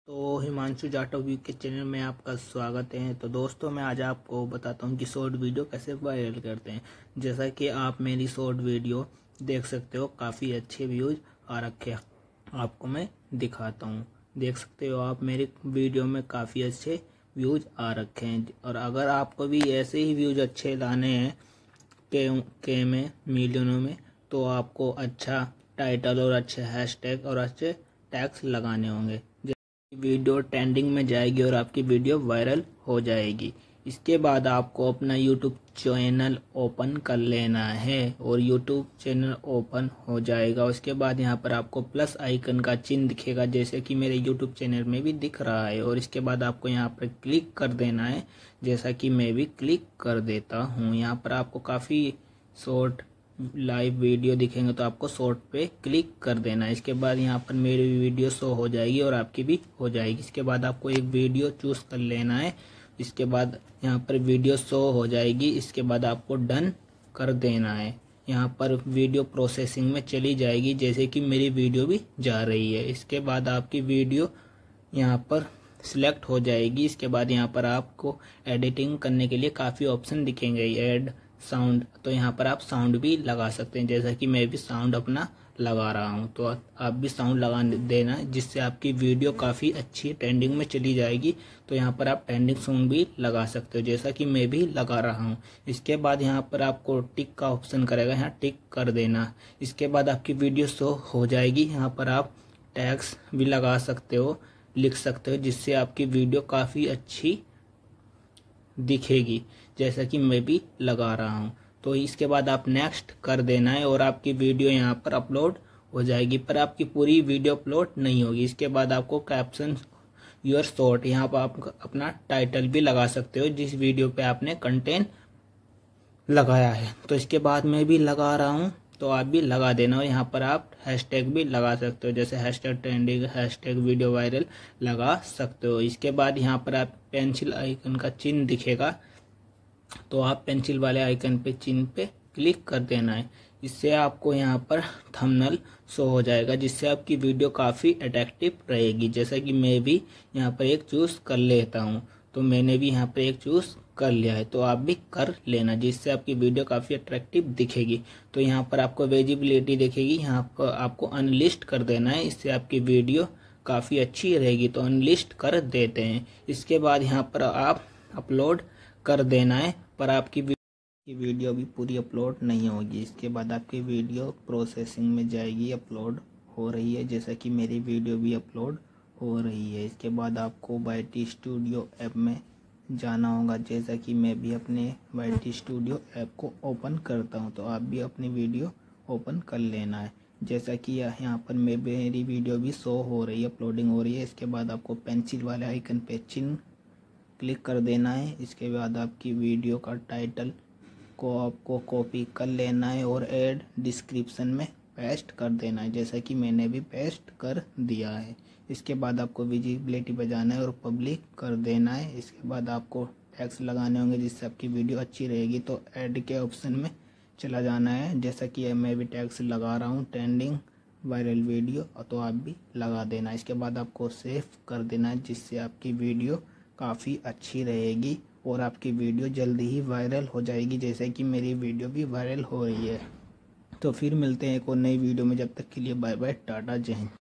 तो हिमांशु जाटव व्यू के चैनल में आपका स्वागत है। तो दोस्तों, मैं आज आपको बताता हूं कि शॉर्ट वीडियो कैसे वायरल करते हैं। जैसा कि आप मेरी शॉर्ट वीडियो देख सकते हो, काफ़ी अच्छे व्यूज आ रखे हैं। आपको मैं दिखाता हूं, देख सकते हो आप मेरी वीडियो में काफ़ी अच्छे व्यूज आ रखे हैं। और अगर आपको भी ऐसे ही व्यूज अच्छे लाने हैं के में मिलियनों में, तो आपको अच्छा टाइटल और अच्छे हैशटैग और अच्छे टैग्स लगाने होंगे। वीडियो ट्रेंडिंग में जाएगी और आपकी वीडियो वायरल हो जाएगी। इसके बाद आपको अपना यूट्यूब चैनल ओपन कर लेना है और यूट्यूब चैनल ओपन हो जाएगा। उसके बाद यहाँ पर आपको प्लस आइकन का चिन्ह दिखेगा, जैसे कि मेरे यूट्यूब चैनल में भी दिख रहा है। और इसके बाद आपको यहाँ पर क्लिक कर देना है, जैसा कि मैं भी क्लिक कर देता हूँ। यहाँ पर आपको काफ़ी शॉर्ट लाइव वीडियो दिखेंगे, तो आपको शॉर्ट पे क्लिक कर देना है। इसके बाद यहाँ पर मेरी वीडियो शो हो जाएगी और आपकी भी हो जाएगी। इसके बाद आपको एक वीडियो चूज कर लेना है। इसके बाद यहाँ पर वीडियो शो हो जाएगी। इसके बाद आपको डन कर देना है। यहाँ पर वीडियो प्रोसेसिंग में चली जाएगी, जैसे कि मेरी वीडियो भी जा रही है। इसके बाद आपकी वीडियो यहाँ पर सिलेक्ट हो जाएगी। इसके बाद यहाँ पर आपको एडिटिंग करने के लिए काफ़ी ऑप्शन दिखेंगे, ऐड साउंड। तो यहाँ पर आप साउंड भी लगा सकते हैं, जैसा कि मैं भी साउंड अपना लगा रहा हूँ। तो आप भी साउंड लगा देना, जिससे आपकी वीडियो काफ़ी अच्छी ट्रेंडिंग में चली जाएगी। तो यहाँ पर आप ट्रेंडिंग सॉन्ग भी लगा सकते हो, जैसा कि मैं भी लगा रहा हूँ। इसके बाद यहाँ पर आपको टिक का ऑप्शन करेगा, यहाँ टिक कर देना। इसके बाद आपकी वीडियो शो हो जाएगी। यहाँ पर आप टैग्स भी लगा सकते हो, लिख सकते हो, जिससे आपकी वीडियो काफ़ी अच्छी दिखेगी, जैसा कि मैं भी लगा रहा हूँ। तो इसके बाद आप नेक्स्ट कर देना है और आपकी वीडियो यहाँ पर अपलोड हो जाएगी, पर आपकी पूरी वीडियो अपलोड नहीं होगी। इसके बाद आपको कैप्शन योर शॉर्ट, यहाँ पर आप अपना टाइटल भी लगा सकते हो, जिस वीडियो पे आपने कंटेंट लगाया है। तो इसके बाद मैं भी लगा रहा हूँ, तो आप भी लगा देना। और यहाँ पर आप हैशटैग भी लगा सकते हो, जैसे hashtag trending, hashtag video viral लगा सकते हो। इसके बाद यहाँ पर आप पेंसिल आइकन का चिन्ह दिखेगा, तो आप पेंसिल वाले आइकन पे चिन्ह पे क्लिक कर देना है। इससे आपको यहाँ पर थंबनेल शो हो जाएगा, जिससे आपकी वीडियो काफ़ी अट्रैक्टिव रहेगी। जैसा कि मैं भी यहाँ पर एक चूज़ कर लेता हूँ, तो मैंने भी यहाँ पर एक चूज़ कर लिया है, तो आप भी कर लेना, जिससे आपकी वीडियो काफ़ी अट्रैक्टिव दिखेगी। तो यहाँ पर आपको विजिबिलिटी दिखेगी, यहाँ पर आपको अनलिस्ट कर देना है। इससे आपकी वीडियो काफ़ी अच्छी रहेगी, तो अनलिस्ट कर देते हैं। इसके बाद यहाँ पर आप अपलोड कर देना है, पर आपकी वीडियो भी पूरी अपलोड नहीं होगी। इसके बाद आपकी वीडियो प्रोसेसिंग में जाएगी, अपलोड हो रही है, जैसा कि मेरी वीडियो भी अपलोड हो रही है। इसके बाद आपको वाईटी स्टूडियो ऐप में जाना होगा, जैसा कि मैं भी अपने वाईटी स्टूडियो ऐप को ओपन करता हूं। तो आप भी अपनी वीडियो ओपन कर लेना है, जैसा कि यहाँ पर मेरी वीडियो भी शो हो रही है, अपलोडिंग हो रही है। इसके बाद आपको पेंसिल वाले आइकन पे चिन्ह क्लिक कर देना है। इसके बाद आपकी वीडियो का टाइटल को आपको कॉपी कर लेना है और ऐड डिस्क्रिप्शन में पेस्ट कर देना है, जैसा कि मैंने भी पेस्ट कर दिया है। इसके बाद आपको विजिबिलिटी पे जाना है और पब्लिक कर देना है। इसके बाद आपको टैग्स लगाने होंगे, जिससे आपकी वीडियो अच्छी रहेगी। तो ऐड के ऑप्शन में चला जाना है, जैसा कि मैं भी टैग्स लगा रहा हूँ, ट्रेंडिंग वायरल वीडियो, तो आप भी लगा देना। इसके बाद आपको सेव कर देना है, जिससे आपकी वीडियो काफ़ी अच्छी रहेगी और आपकी वीडियो जल्दी ही वायरल हो जाएगी, जैसे कि मेरी वीडियो भी वायरल हो रही है। तो फिर मिलते हैं एक और नई वीडियो में, जब तक के लिए बाय बाय, टाटा, जय हिंद।